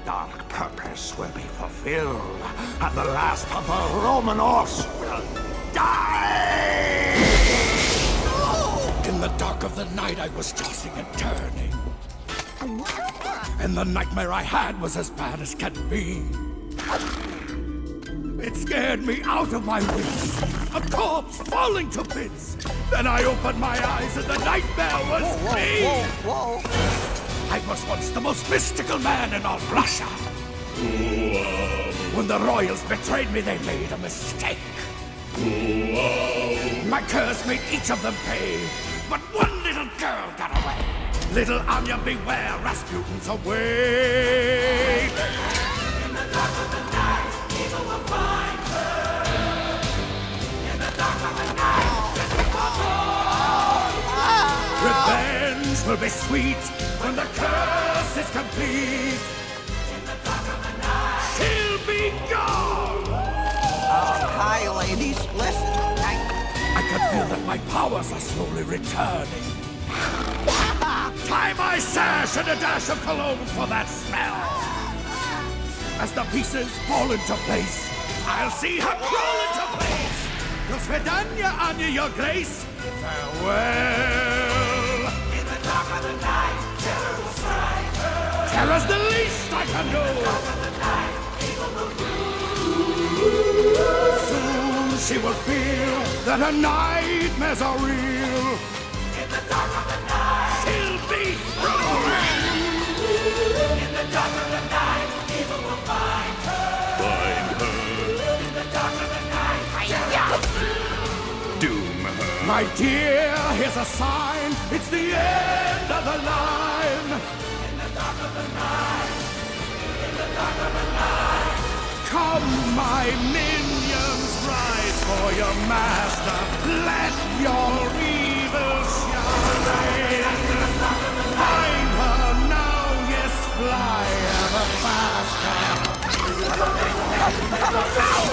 dark purpose will be fulfilled, and the last of the Roman horse will die! In the dark of the night, I was tossing and turning. And the nightmare I had was as bad as can be. It scared me out of my wits. A corpse falling to bits. Then I opened my eyes and the nightmare was me! Whoa. I was once the most mystical man in all Russia. When the royals betrayed me, they made a mistake. My curse made each of them pay, but one little girl got away. Little Anya, beware, Rasputin's away. In the dark of the night, people will find her. In the dark of the night, revenge will be sweet when the curse is complete. In the dark of the night, she'll be gone. Hi, ladies. Listen. I can feel that my powers are slowly returning. Tie my sash and a dash of cologne for that smell. As the pieces fall into place, I'll see her crawl into place. До свидания, Anya, your grace. Farewell. In the dark of the night, terror will strike her. Terror's the least I can do. In the dark of the night, evil will rule. Soon she will feel that her nightmares are real. In the dark of the night, she'll be through. In the dark of the night, evil will find her. Find her. In the dark of the night, doom her. My dear, here's a sign. It's the end of the line. In the dark of the night. In the dark of the night. Come, my minions, rise for your master. Let your evil shine. Find her now, yes, fly ever faster.